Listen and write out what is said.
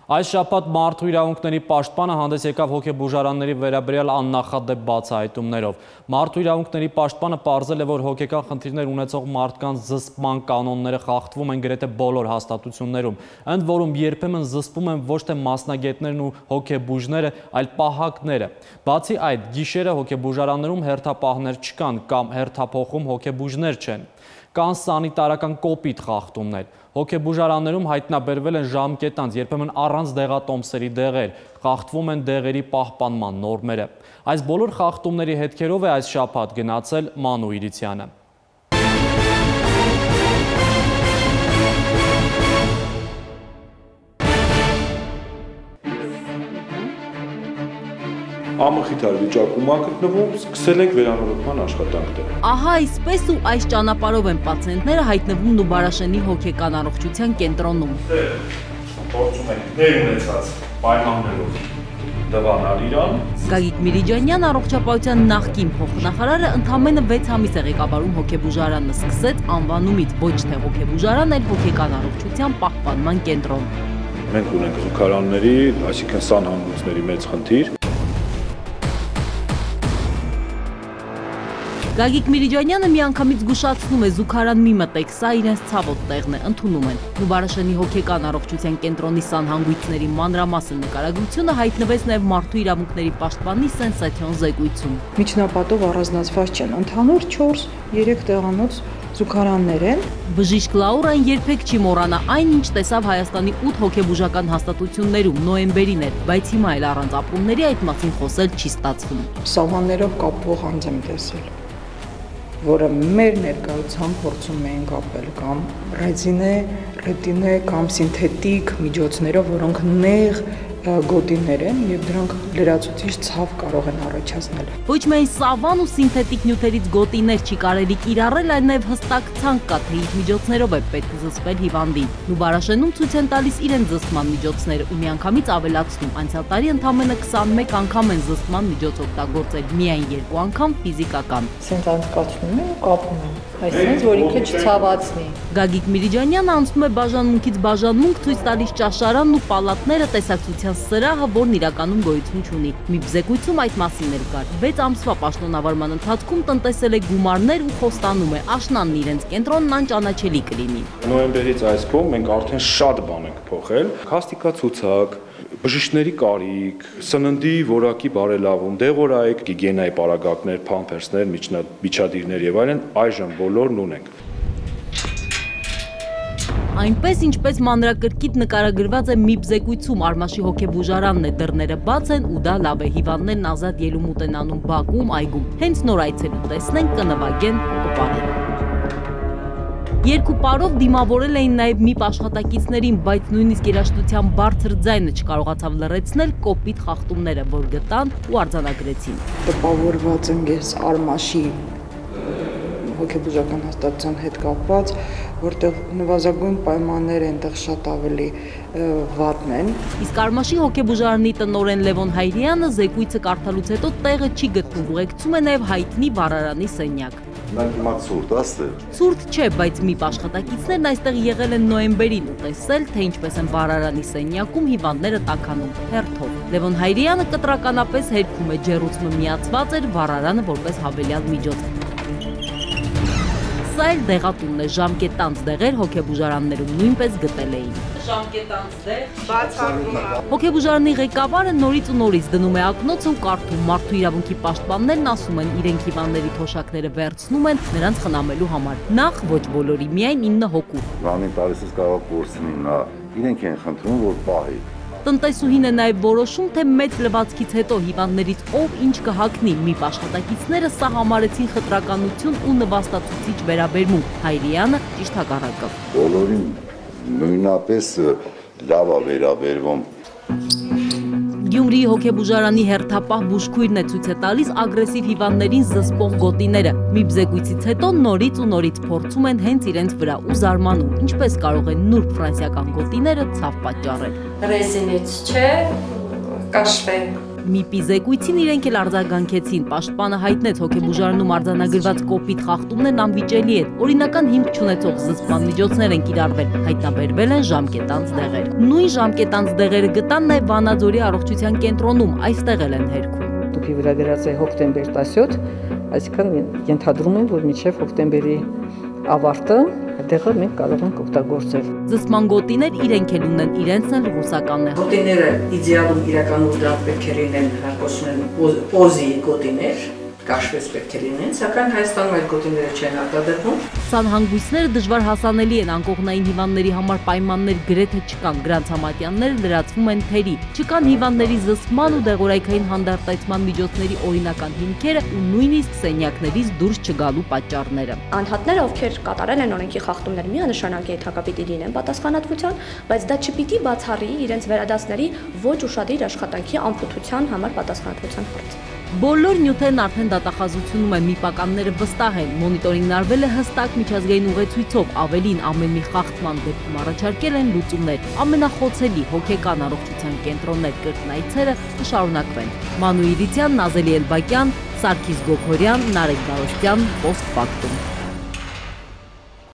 Այս շաբաթ մարդու իրավունքների պաշտպանը հանդես եկավ հոգեբուժարանների վերաբերյալ աննախադեպ բացահայտումներով։ Մարդու իրավունքների պաշտպանը պարզել է, որ հոգեկան խնդիրներ ունեցող մարդկանց զսպման կանոնները խախտվում են գրեթե բոլոր հաստատություններում, ընդ որում երբեմն զսպում են ոչ թե մասնագետներն ու հոգեբուժները, այլ պահակները։ Բացի այդ, գիշերը հոգեբուժարաններում հերթապահներ չկան կամ հերթափոխում հոգեբուժներ չեն։ Կան սանիտարական կոպիտ խախտումներ։ Հոգեբուժարաններում հայտնաբերվել են ժամկետանց, երբեմն առանց դեղատոմսերի դեղեր, խախտվում են դեղերի պահպանման նորմերը։ Այս բոլոր խախտումների հետքերով է այս շաբաթ գնացել Մանու Իրիցյանը։ Ամխիթար վիճակում գտնվում, սկսել ենք վերանորոգման աշխատանքները։ Ահա այսպես ու այս ճանապարհով են պացիենտները հայտնվում Նուբարաշենի հոգեկան առողջության կենտրոնում։ Փորձում ենք ներ ունեցած պայմաններով դվանալ իրան։ Գագիկ Միրիջանյան առողջապահության նախկին փոխնախարարը ընդամենը 6 ամիս է ղեկավարում հոգեբուժարանը, սկսեց անվանումից ոչ թե հոգեբուժարան, այլ հոգեկան առողջության պահպանման կենտրոն։ Մենք ունենք զուգարանների, այսինքն սանհանգույցների մեծ խնդիր։ Գագիկ Միրիջանյանը միանգամից զգուշացնում է, զուգարան մի մտեք, սա իրենց ցավոտ տեղն է, ընդունում են։ Նուբարաշենի հոգեկան առողջության կենտրոնի սանհանգույցների մանրամասն նկարագրությունը հայտնվեց նաև մարդու իրավունքների պաշտպանի սենսացիոն զեկույցում։ Միջնապատով առանձնացված չեն, ընդհանուր 4-3 տեղանոց զուգարաններ են։ Բժիշկ Լաուրան երբեք չի մոռանա այն, ինչ տեսավ Հայաստանի 8 հոգեբուժական հաստատություններում նոյեմբերին էր, բայց հիմա էլ առանց ապրումների այդ մասին խոսել չի ստացվում։ Սահմաններով կապվող անձ եմ տեսել, որը մեր ներկայությամբ փորձում էին կապել կամ ռետինե կամ սինթետիկ միջոցներով, որոնք նեղ գոտիներ են եւ դրանք լրացուցիչ ցավ կարող են առաջացնել։ Ոչ միայն սավան ու սինթետիկ նյութերից գոտիներ չի կարելի կիրառել, այլ նաև հստակ ցանկ կա, թե ինչ միջոցներով է պետք զսպել հիվանդին։ Նուբարաշենում ցույց են տալիս իրենց զսպման միջոցները ու միանգամից ավելացնում, անցյալ տարի ընդամենը 21 անգամ են զսպման միջոց օգտագործել, միայն 2 անգամ ֆիզիկական։ Սենց անցկացնում են ու կապում են, այսինքն որ ինքը չցավացնի։ Գագիկ Միրիջանյանը անցնում է բաժանմունքից բաժանմունք, ցույց տալիս ճաշարանն ու պալատները, տեսակցության սրահը, որն իրականում գոյություն չունի։ Մի զեկույցում այդ մասին էլ կար։ 6 ամսվա պաշտոնավարման ընթացքում տնտեսել է գումարներ ու խոստանում է, աշնանն իրենց կենտրոնն անճանաչելի կլինի։ Նոյեմբերից այս կողմ մենք արդեն շատ բան ենք փոխել։ Քաստիկացուցակ, բժիշկների կարիք, սննդի որակի բարելավում, դեղորայք, գիգիենայի պարագայքներ, փամփերսներ, միջադիրներ եւ այլն, այժմ բոլորն ունենք։ Այնպես, ինչպես մանրակրկիտ նկարագրված է ՄԻԲ զեկույցում, Արմաշի հոգեբուժարանն է, դռները բաց են ու դա լավ է, հիվանդներն ազատ ելումուտ են անում բակում, այգում, հենց նոր այցելու տեսնեն, կնվագեն, կպարեն։ Երկու պարով դիմավորել էին նաև ՄԻԲ աշխատակիցներին, բայց նույնիսկ երաժշտության բարձր ձայնը չկարողացավ լռեցնել կոպիտ խախտումները, որ գտան ու արձանագրեցին։ Տպավորված եմ ես Արմաշի հոգեբուժական հաստատության հետ կապված, որտեղ նվազագույն պայմանները այնտեղ շատ ավելի վատն են։ Իսկ Արմաշի հոգեբուժարանի տնօրեն Լևոն Հայրյանը զեկույցը կարդալուց հետո տեղը չի գտնում, ուղեկցում է նաև հայտնի վարարանի սենյակ։ Մենք հիմա ցուրտ աստեղ։ Ցուրտ չէ, բայց ՄԻԲ աշխատակիցներն այստեղ եղել են նոյեմբերին ու տեսել, թե ինչպես են վարարանի սենյակում հիվանդները տաքանում հերթով։ Լևոն Հայրյանը կտրականապես հերքում է, ջեռուցումը միացված էր, վարարանը որպես հավելյալ միջոց։ Սա էլ դեղատունն է, ժամկետանց դեղեր հոգեբուժարաններում նույնպես գտել էին։ Ժամկետանց դեղ բացառվում է։ Հոգեբուժարանի ղեկավարը նորից ու նորից դնում է ակնոցը ու կարդում, մարդու իրավունքի պաշտպաններն ասում են, իրենք հիվանդների թոշակները վերցնում են նրանց խնամելու համար։ Նախ ոչ բոլորի, միայն 9 հոգու։ Ռամին տարեսից կարող կորցնի նա, իրենք են խնդրում, որ պահի։ Տնտեսուհին է նաև որոշում, թե մեծ լվացքից հետո հիվանդներից ով ինչ կհագնի։ ՄԻԲ աշխատակիցները սա համարեցին խտրականություն ու նվաստացուցիչ վերաբերմունք, Հայրյանը ճիշտ հակառակը։ Բոլորին նույնապես լավ է վերաբերվում։ Գյումրիի հոգեբուժարանի հերթապահ բուժքույրն է ցույց է տալիս ագրեսիվ հիվանդներին զսպող գոտիները։ ՄԻԲ զեկույցից հետո նորից ու նորից փորձում են հենց իրենց վրա ու զարմանում, ինչպես կարող են նուրբ ֆրանսիական գոտիները ցավ պատճառել։ Ռեզինից չէ, կաշվե։ ՄԻՊ-ի զեկույցին իրենք էլ արձագանքեցին։ Պաշտպանը հայտնեց հոգեբուժարանում արձանագրված կոպիտ խախտումներն անվիճելի են։ Օրինական հիմք չունեցող զսպման միջոցներ են կիրառվել, հայտնաբերվել են ժամկետանց դեղեր։ Նույն ժամկետանց դեղերը գտան նաև Վանաձորի առողջության կենտրոնում, այստեղ էլ են հերքում։ Տուփի վրա գրած է հոկտեմբեր 17, այսինքն ենթադրում են, որ մինչև հոկտեմբերի ավարտը այդտեղը մենք կարող ենք օգտագործել։ Զսպման գոտիներ իրենք էլ ունեն, իրենցն էլ ռուսական է։ Գոտիները իդեալում իրականում դրանք պետք է լինեն հարկոսներ օզի գոտիներ, կաշվեց պետք է լինեն, սակայն Հայաստանում այդ գոտիները չեն արտադրվում։ Սանհանգույցները դժվար հասանելի են, անկողնային հիվանդների համար պայմաններ գրեթե չկան, գրանցամատյանները լրացվում են թերի, չկան հիվանդների զսպման ու դեղորայքային հանդարտացման միջոցների օրինական հիմքերը ու նույնիսկ սենյակներից դուրս չգալու պատճառները։ Անհատները, ովքեր կատարել են օրենքի խախտումներ, միանշանակ ենթակա պիտի լինեն պատասխանատվության, բայց դա չպիտի բացառի իրենց վերադասների ոչ ուշադիր աշխատանքի անփութության համար պատասխանատվության հարցը։ Բոլոր նյութերն արդեն դատախազությունում են, միպականները վստահ են, մոնիտորինգն արվել է հստակ միջազգային ուղեցույցով, ավելին ամեն մի խախտման դեպքում առաջարկել են լուծումներ, ամենախոցելի հոգեկան առողջության կենտրոններ կրկնայցերը կշարունակվեն։ Մանու Իրիցյան, Նազելի Էլբակյան, Սարգիս Գոքորյան, Նարեկ Գարոստյան, Post Factum։